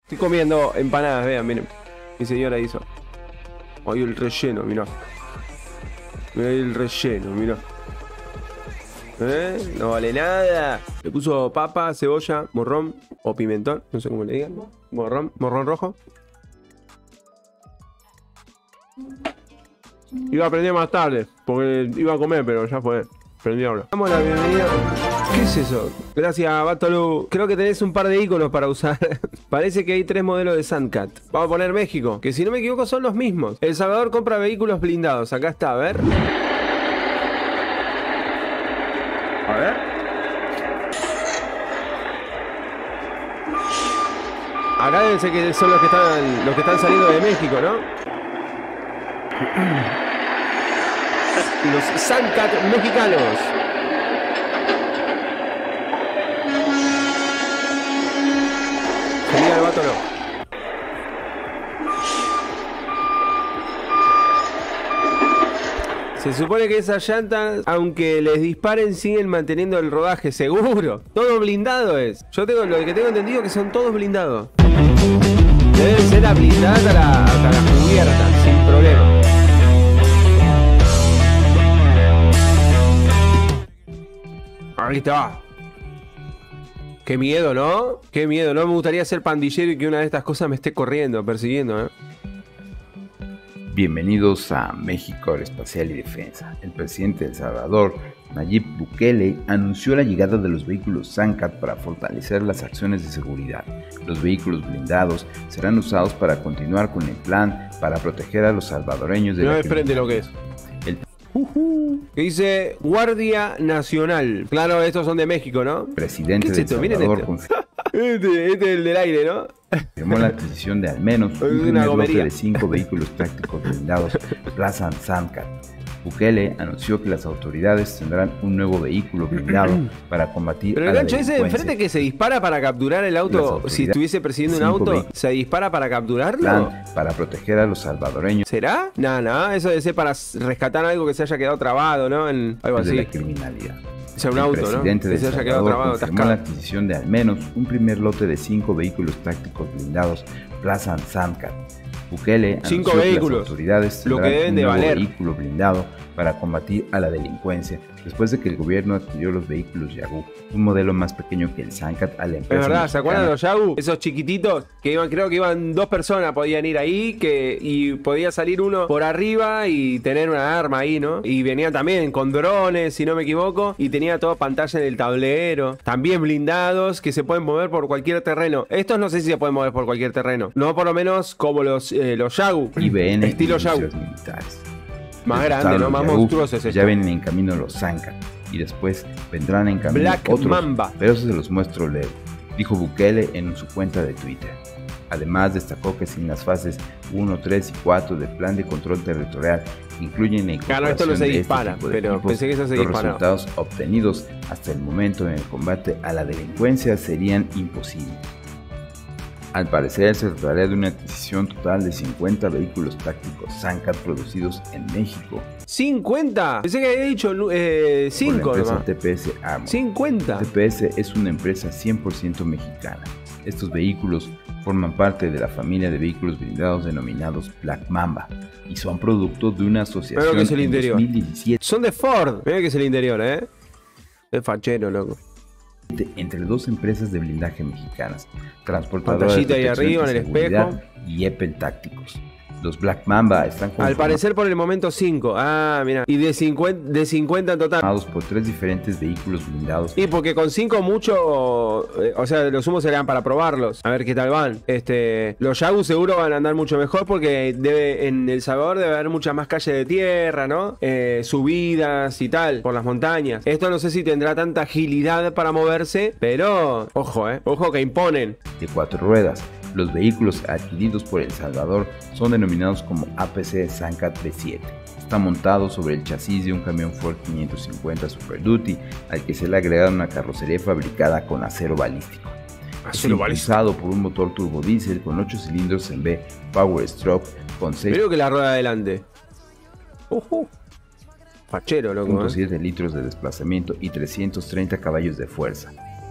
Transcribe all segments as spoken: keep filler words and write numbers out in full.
Estoy comiendo empanadas, vean, miren. Mi señora hizo. Ahí el relleno, mirá. Mirá ahí el relleno, mirá. ¿Eh? No vale nada. Le puso papa, cebolla, morrón o pimentón. No sé cómo le digan. Morrón, morrón rojo. Iba a aprender más tarde, porque iba a comer, pero ya fue. Prendí ahora. Damos la bienvenida. ¿Qué es eso? Gracias, Batolu. Creo que tenés un par de iconos para usar. Parece que hay tres modelos de Sandcat. Vamos a poner México, que si no me equivoco son los mismos. El Salvador compra vehículos blindados. Acá está, a ver. A ver. Acá deben ser que son los que están, los que están saliendo de México, ¿no? Los Sandcat mexicanos. Genial, vato, no. Se supone que esas llantas, aunque les disparen, siguen manteniendo el rodaje seguro. Todo blindado es. Yo tengo lo que tengo entendido que son todos blindados. Deben ser la blindada hasta la, hasta la cubierta, sin problema. Ahí está. Qué miedo, ¿no? Qué miedo. No me gustaría ser pandillero y que una de estas cosas me esté corriendo, persiguiendo, ¿eh? Bienvenidos a México Aeroespacial y Defensa. El presidente de El Salvador, Nayib Bukele, anunció la llegada de los vehículos Sandcat para fortalecer las acciones de seguridad. Los vehículos blindados serán usados para continuar con el plan para proteger a los salvadoreños de no la me prende lo que es. El Uh-huh. Que dice Guardia Nacional. Claro, estos son de México, ¿no? presidente ¿Qué es de esto? El Miren Salvador este. confirmó Este, este es el del aire, ¿no? la adquisición de al menos Es un una primer lote gomería. de cinco vehículos tácticos blindados Plaza Sandcat. Bukele anunció que las autoridades tendrán un nuevo vehículo blindado para combatir Pero a el la gancho ese de delincuencia. enfrente que se dispara para capturar el Las auto. autoridades, Si estuviese persiguiendo un cinco auto, vehículos. ¿se dispara para capturarlo? Plan para proteger a los salvadoreños ¿Será? Nah, nah, eso debe ser para rescatar algo que se haya quedado trabado, ¿no? En algo de así. la criminalidad. O sea, un El auto, ¿no? presidente Que de se El haya quedado Salvador trabado, confirmó la atascado. adquisición de al menos un primer lote de cinco vehículos tácticos blindados Plaza Sandcat. Bukele Cinco anunció vehículos, que las autoridades lo que tendrán deben un de nuevo valer. vehículo blindado para combatir a la delincuencia después de que el gobierno adquirió los vehículos Yagu, un modelo más pequeño que el Sandcat a la Es empresa verdad, ¿se acuerdan de los mexicana. Yagu? Esos chiquititos que iban, creo que iban dos personas, podían ir ahí que y podía salir uno por arriba y tener una arma ahí, ¿no? Y venían también con drones, si no me equivoco, y tenía toda pantalla en el tablero. También blindados que se pueden mover por cualquier terreno. Estos no sé si se pueden mover por cualquier terreno. No por lo menos como los, eh, los Yagu. I B N Estilo y Yagu. industrias militares. Más Después grande, ¿no? los Más Yagu, monstruoso es esto. Ya vienen en camino los Sandcat y después vendrán en camino Black otros, Mamba. pero eso se los muestro luego, dijo Bukele en su cuenta de Twitter. Además destacó que sin las fases uno, tres y cuatro del plan de control territorial incluyen la Claro, esto no incorporación se de este dispara, tipo de pero equipos, pensé que eso se los disparaba. resultados obtenidos hasta el momento en el combate a la delincuencia serían imposibles. Al parecer se trataría de una adquisición total de cincuenta vehículos tácticos Sandcat producidos en México cincuenta. Pensé que había dicho eh, cinco por la empresa nomás. T P S Armor. cincuenta. T P S es una empresa cien por ciento mexicana. Estos vehículos forman parte de la familia de vehículos blindados denominados Black Mamba y son producto de una asociación Pero que es el en interior. dos mil diecisiete Son de Ford. Mira que es el interior, ¿eh? Es fachero, loco. entre dos empresas de blindaje mexicanas, Transportadoras Pantallita de ahí Protección arriba y en el Seguridad espejo. y Eppel Tácticos. Los Black Mamba están Al conformados parecer por el momento cinco. Ah, mira. Y de cincuenta, de cincuenta en total. por tres diferentes vehículos blindados Y porque con cinco mucho, eh, o sea, los humos serían para probarlos. A ver qué tal van. Este, los Yagu seguro van a andar mucho mejor porque debe, en El Salvador debe haber muchas más calles de tierra, ¿no? Eh, subidas y tal, por las montañas. Esto no sé si tendrá tanta agilidad para moverse, pero ojo, eh. Ojo que imponen. de cuatro ruedas. Los vehículos adquiridos por El Salvador son denominados como A P C Sandcat B siete. Está montado sobre el chasis de un camión Ford quinientos cincuenta Super Duty, al que se le ha agregado una carrocería fabricada con acero balístico. Es Acero impulsado por un motor turbodiesel con ocho cilindros en B Power Stroke con seis Creo que la rueda adelante. Ujú. Fachero, loco. punto ¿eh? siete litros de desplazamiento y trescientos treinta caballos de fuerza.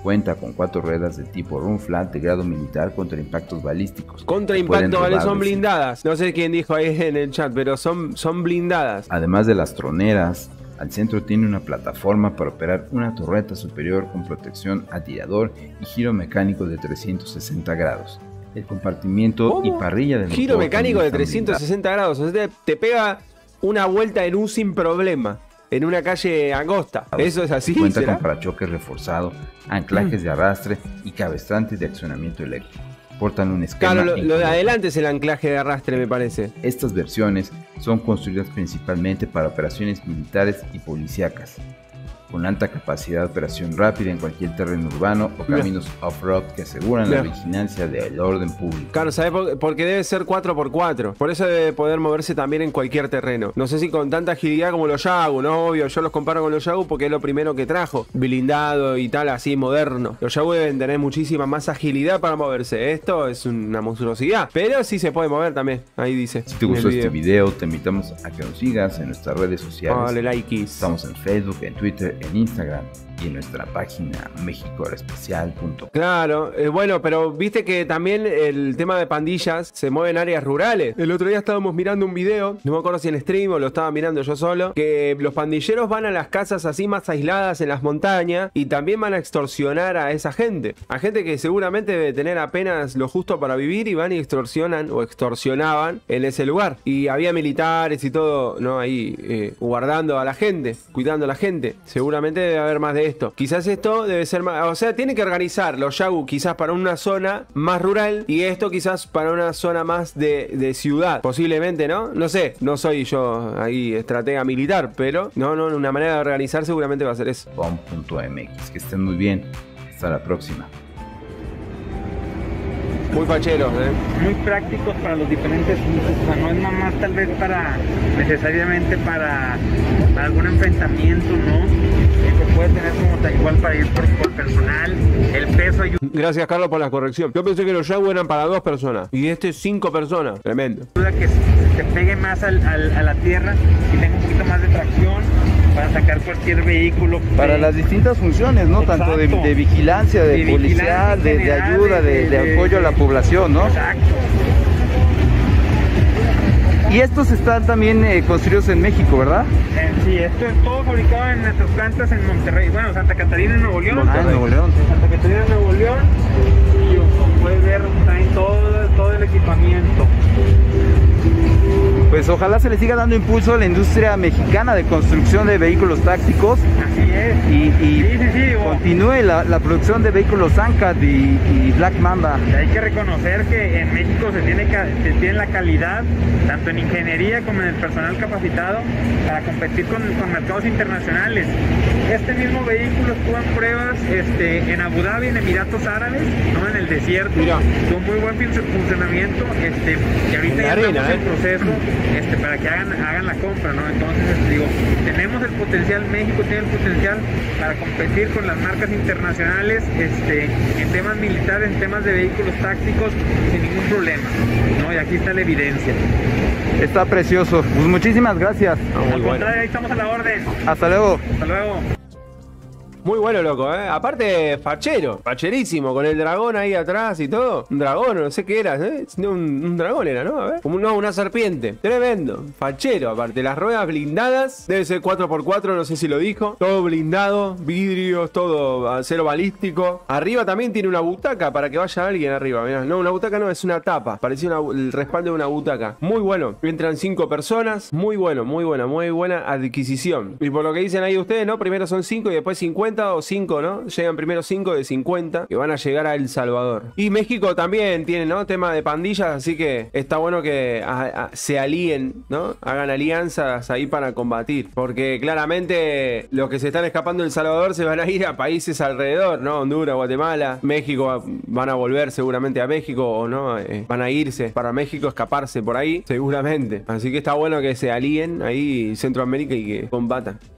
Cuenta con cuatro ruedas de tipo run flat de grado militar contra impactos balísticos. Contra impactos balísticos son blindadas. No sé quién dijo ahí en el chat, pero son, son blindadas. Además de las troneras, al centro tiene una plataforma para operar una torreta superior con protección a tirador y giro mecánico de trescientos sesenta grados. El compartimiento ¿Cómo? y parrilla del Giro motor mecánico de están trescientos sesenta grados. O sea, te, te pega una vuelta en U sin problema. En una calle angosta. ¿Eso es así? Cuenta ¿será? con parachoques reforzado, anclajes de arrastre y cabestrantes de accionamiento eléctrico. Portan un esquema. Claro, lo, lo de incluido. adelante es el anclaje de arrastre, me parece. Estas versiones son construidas principalmente para operaciones militares y policíacas, con alta capacidad de operación rápida en cualquier terreno urbano o caminos off-road que aseguran Mira. la vigilancia del orden público. Claro, ¿sabes? Por- Porque debe ser cuatro por cuatro. Por eso debe poder moverse también en cualquier terreno. No sé si con tanta agilidad como los Yagu, ¿no? Obvio, yo los comparo con los Yagu porque es lo primero que trajo. Blindado y tal, así moderno. Los Yagu deben tener muchísima más agilidad para moverse. Esto es una monstruosidad. Pero sí se puede mover también. Ahí dice. Si te en el gustó este video. video, te invitamos a que nos sigas en nuestras redes sociales. Dale likes. Estamos en Facebook, en Twitter, en Instagram y en nuestra página mexico especial punto com. Claro, eh, bueno, pero viste que también el tema de pandillas se mueve en áreas rurales. El otro día estábamos mirando un video, no me acuerdo si en stream o lo estaba mirando yo solo, que los pandilleros van a las casas así más aisladas en las montañas y también van a extorsionar a esa gente. A gente que seguramente debe tener apenas lo justo para vivir y van y extorsionan o extorsionaban en ese lugar. Y había militares y todo, ¿no? Ahí eh, guardando a la gente, cuidando a la gente. Seguramente debe haber más de esto. Quizás esto debe ser más... O sea, tiene que organizar los Yagu quizás para una zona más rural y esto quizás para una zona más de, de ciudad. Posiblemente, ¿no? No sé, no soy yo ahí estratega militar, pero no, no, una manera de organizar seguramente va a ser eso. com punto m x. Que estén muy bien. Hasta la próxima. Muy facheros, ¿eh? Muy prácticos para los diferentes usos, o sea, no es nada más tal vez para necesariamente para, para algún enfrentamiento, ¿no? Eh, Se puede tener como tal igual para ir por, por personal, el peso ayuda Gracias, Carlos, por la corrección. Yo pensé que los Yagu eran para dos personas y este es cinco personas. Tremendo. a que se se pegue más al, al- a la tierra y tenga un poquito más de tracción para sacar cualquier vehículo. Para de- las distintas funciones, ¿no? Tanto de, Exacto. de vigilancia, de, De policial, vigilancia de, de general, ayuda, de, de- de de- apoyo a la población, ¿no? Exacto. Y estos están también eh, construidos en México, ¿verdad? Eh, sí, esto es todo fabricado en nuestras plantas en Monterrey, bueno, Santa Catarina, en Nuevo León. Ah, en Nuevo León. Santa Catarina, Nuevo León. Y como puedes ver, traen todo, todo el equipamiento. Pues ojalá se le siga dando impulso a la industria mexicana de construcción de vehículos tácticos Así es. y, y Sí, sí, sí, o- continúe la, la producción de vehículos Zancat y, y Black Mamba. Y hay que reconocer que en México se tiene, ca- se tiene la calidad, tanto en ingeniería como en el personal capacitado, para competir con, con mercados internacionales. Este mismo vehículo estuvo en pruebas este, en Abu Dhabi, en Emiratos Árabes, ¿no? En el desierto. Mira. Con muy buen fun- funcionamiento, este, y ahorita En la ya arena, estamos en ¿eh? proceso este, para que hagan, hagan la compra, ¿no? Entonces, este, digo, tenemos el potencial, México tiene el potencial para competir con las marcas internacionales este, en temas militares, en temas de vehículos tácticos, sin ningún problema, ¿no? Y aquí está la evidencia. Está precioso. Pues muchísimas gracias. Ah, muy Al bueno. contrario, ahí estamos a la orden. Hasta luego. Hasta luego. Muy bueno, loco, ¿eh? Aparte, fachero, facherísimo, con el dragón ahí atrás y todo. Un dragón, no sé qué era, ¿eh? No, un, un dragón era, ¿no? A ver. Como no, una serpiente. Tremendo. Fachero, aparte. Las ruedas blindadas. Debe ser cuatro por cuatro, no sé si lo dijo. Todo blindado, vidrios, todo acero balístico. Arriba también tiene una butaca para que vaya alguien arriba. Mirá. No, una butaca no, es una tapa. Parecía una- el respaldo de una butaca. Muy bueno. Entran cinco personas. Muy bueno, muy buena, muy buena adquisición. Y por lo que dicen ahí ustedes, ¿no? Primero son cinco y después cincuenta o cinco, ¿no? Llegan primero cinco de cincuenta que van a llegar a El Salvador. Y México también tiene, ¿no? Tema de pandillas, así que está bueno que a- a- se alíen, ¿no? Hagan alianzas ahí para combatir. Porque claramente los que se están escapando de El Salvador se van a ir a países alrededor, ¿no? Honduras, Guatemala, México, va- van a volver seguramente a México o no, eh, van a irse para México, escaparse por ahí, seguramente. Así que está bueno que se alíen ahí Centroamérica y que combatan.